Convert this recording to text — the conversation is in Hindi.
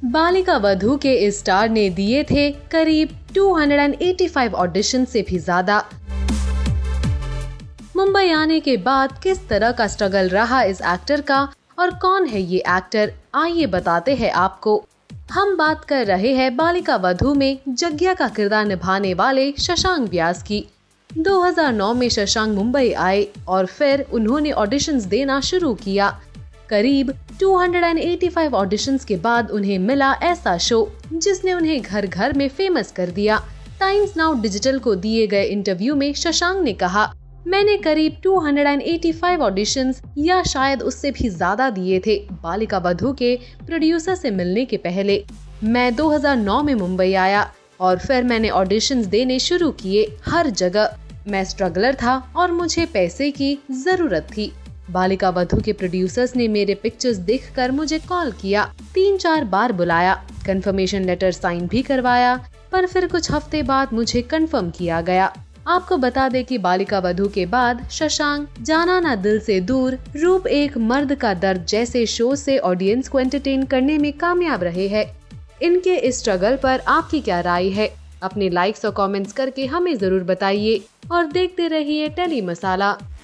बालिका वधू के इस स्टार ने दिए थे करीब 285 ऑडिशन से भी ज्यादा। मुंबई आने के बाद किस तरह का स्ट्रगल रहा इस एक्टर का और कौन है ये एक्टर, आइए बताते हैं आपको। हम बात कर रहे हैं बालिका वधू में जग्या का किरदार निभाने वाले शशांक व्यास की। 2009 में शशांक मुंबई आए और फिर उन्होंने ऑडिशंस देना शुरू किया। करीब 285 ऑडिशंस के बाद उन्हें मिला ऐसा शो जिसने उन्हें घर घर में फेमस कर दिया। टाइम्स नाउ डिजिटल को दिए गए इंटरव्यू में शशांक ने कहा, मैंने करीब 285 ऑडिशंस या शायद उससे भी ज्यादा दिए थे बालिका वधू के प्रोड्यूसर से मिलने के पहले। मैं 2009 में मुंबई आया और फिर मैंने ऑडिशंस देने शुरू किए हर जगह। मैं स्ट्रगलर था और मुझे पैसे की जरूरत थी। बालिका वधू के प्रोड्यूसर्स ने मेरे पिक्चर्स देखकर मुझे कॉल किया, 3-4 बार बुलाया, कंफर्मेशन लेटर साइन भी करवाया, पर फिर कुछ हफ्ते बाद मुझे कंफर्म किया गया। आपको बता दें कि बालिका वधू के बाद शशांक जाना ना दिल से दूर, रूप एक मर्द का दर्द जैसे शो से ऑडियंस को एंटरटेन करने में कामयाब रहे हैं। इनके इस स्ट्रगल पर आपकी क्या राय है? अपने लाइक्स और कमेंट्स करके हमें जरूर बताइए और देखते रहिए टेली मसाला।